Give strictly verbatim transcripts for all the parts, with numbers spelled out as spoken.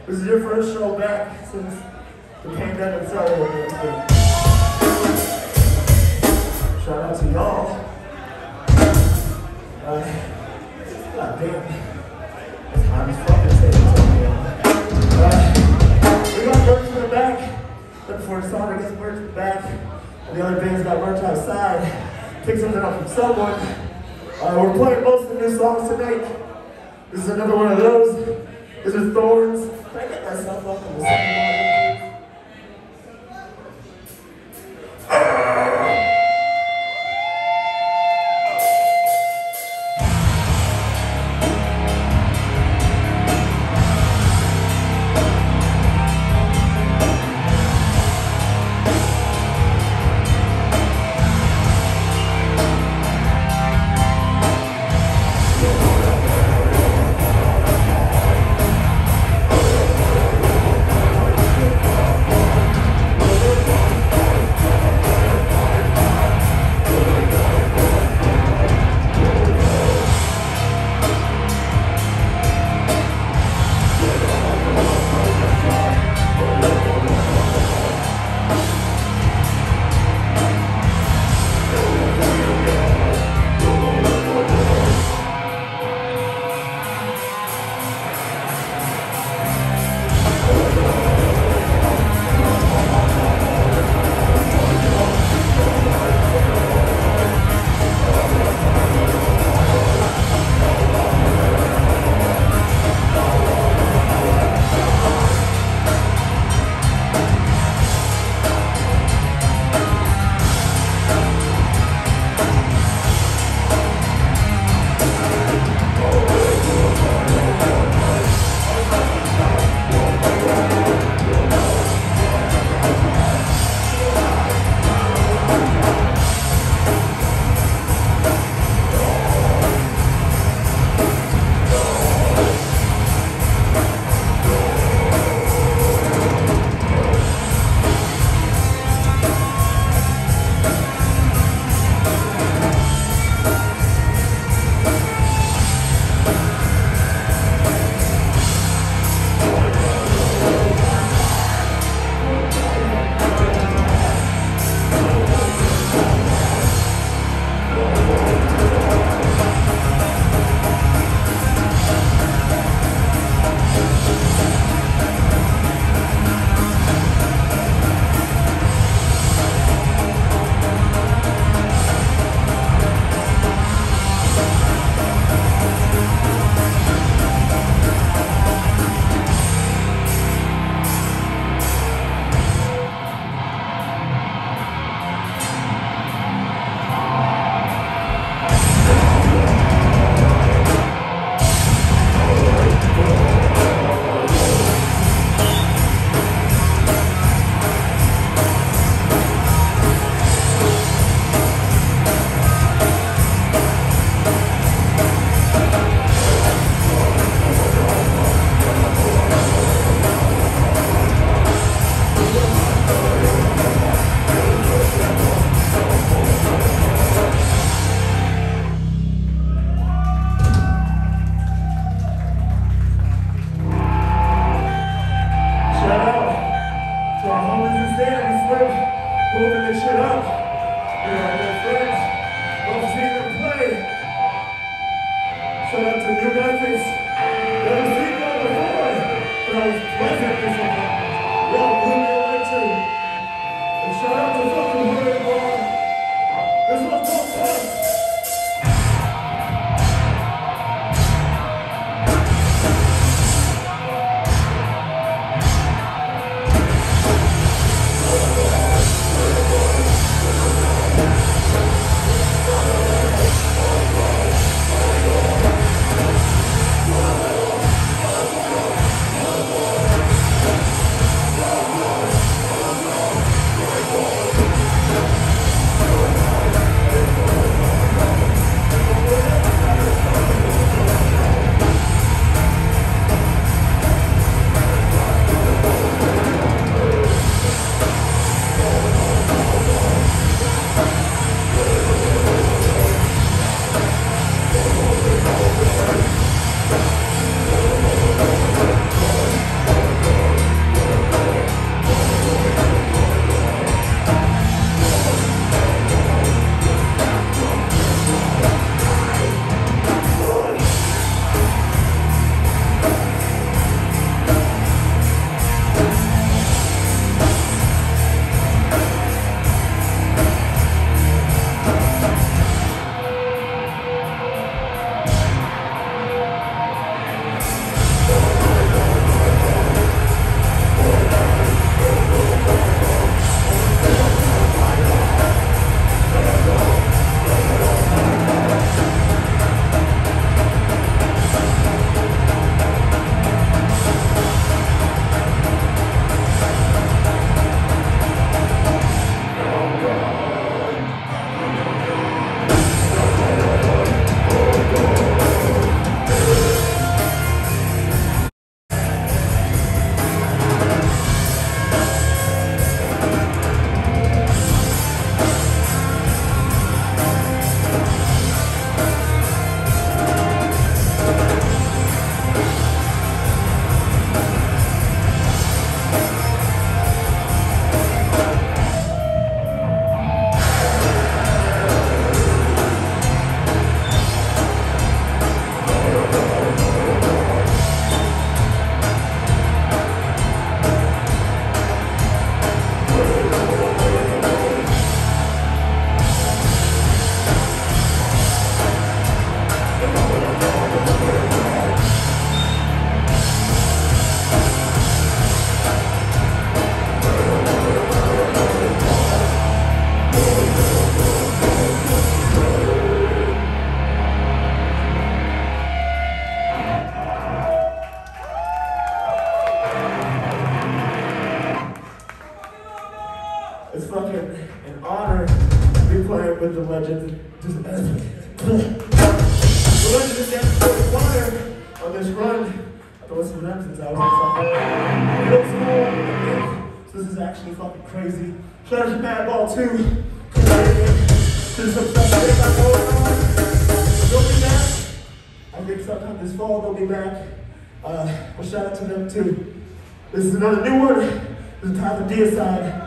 This is your first show back since the pandemic started. Shout out to y'all. Uh, God damn. It's hot as fuck in San Antonio. Uh, we got merch in the back. But before Sonic gets merch in the back, and the other bands got merch outside. Pick something up from someone. Uh, we're playing most of the new songs tonight. This is another one of those. This is Thorns. Can I get myself up on the second one? one. I've been listening to them since I was in fucking middle school. So this is actually fucking crazy. Shout out to Madball too. There's some stuff that got going on. They'll be back. I think sometime this fall they'll be back. Uh, well, shout out to them too. This is another new one. This is Tyler Deicide.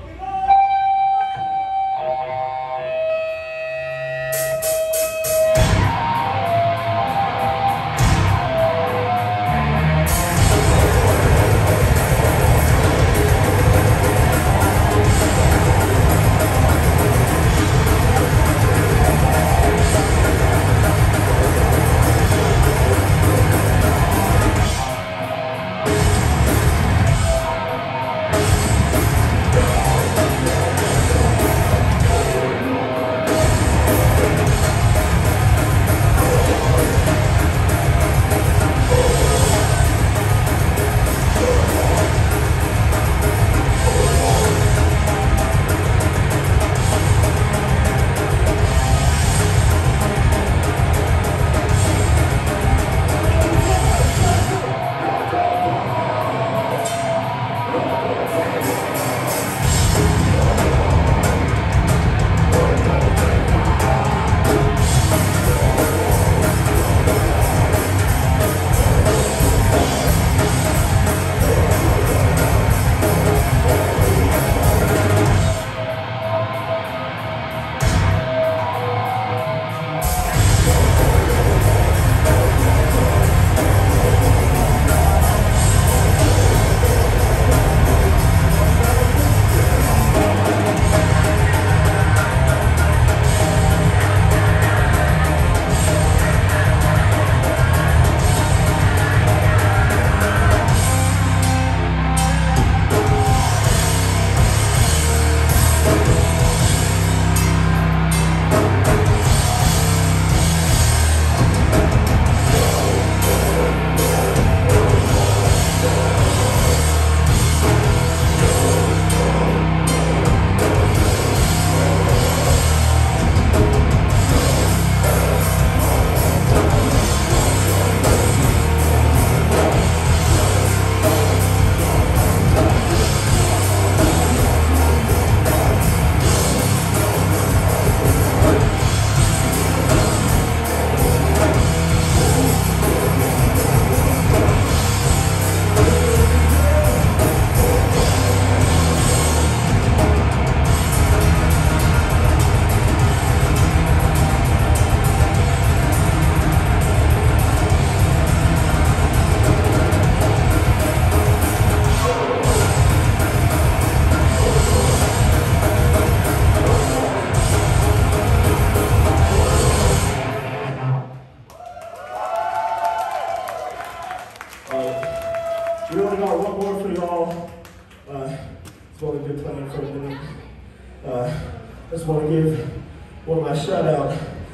We only got one more for y'all. Uh, that's what we've been playing for a minute. Uh, I just want to give one last shout out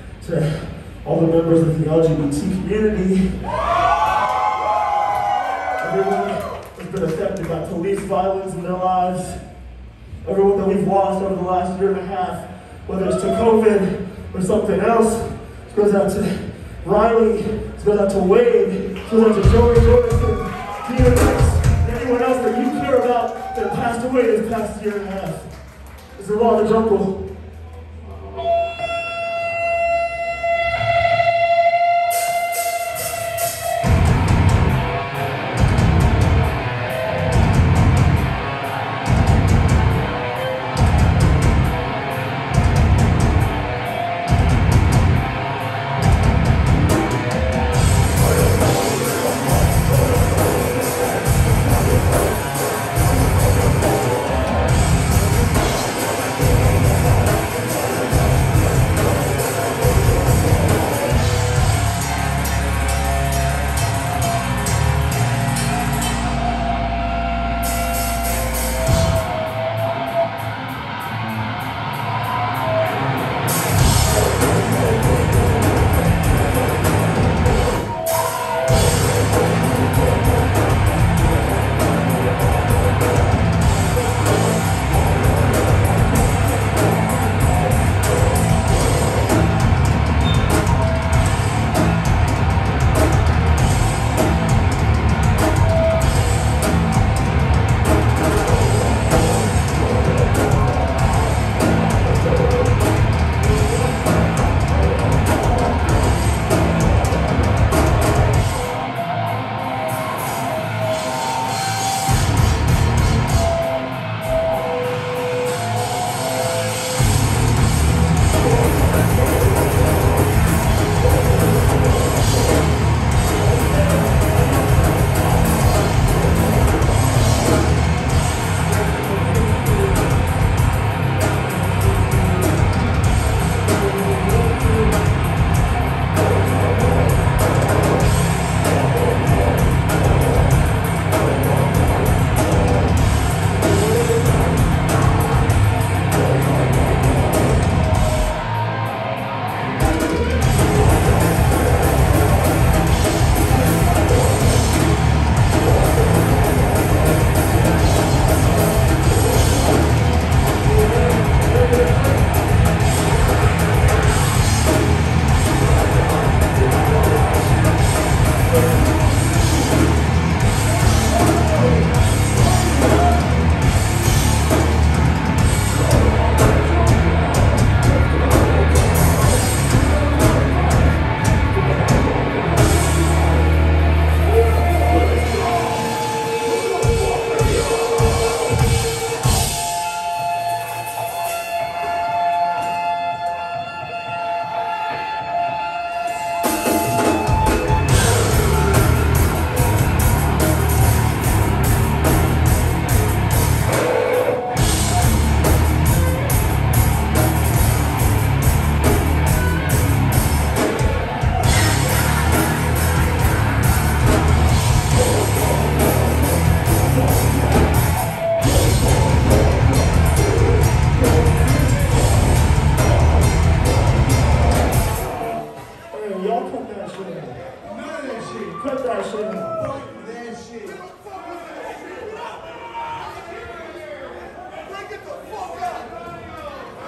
to all the members of the L G B T community. Everyone has been affected by police violence in their lives. Everyone that we've lost over the last year and a half, whether it's to COVID or something else. It goes out to Riley, it goes out to Wade, it goes out to Joey Jordan, D M X, and anyone else that you care about that passed away this past year and a half. This is Law of the Jungle.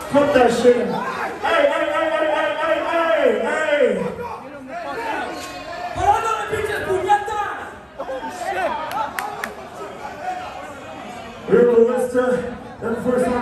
Put that shit in. Hey, hey, hey, hey, hey, hey, hey, hey. We're gonna list uh, that first one.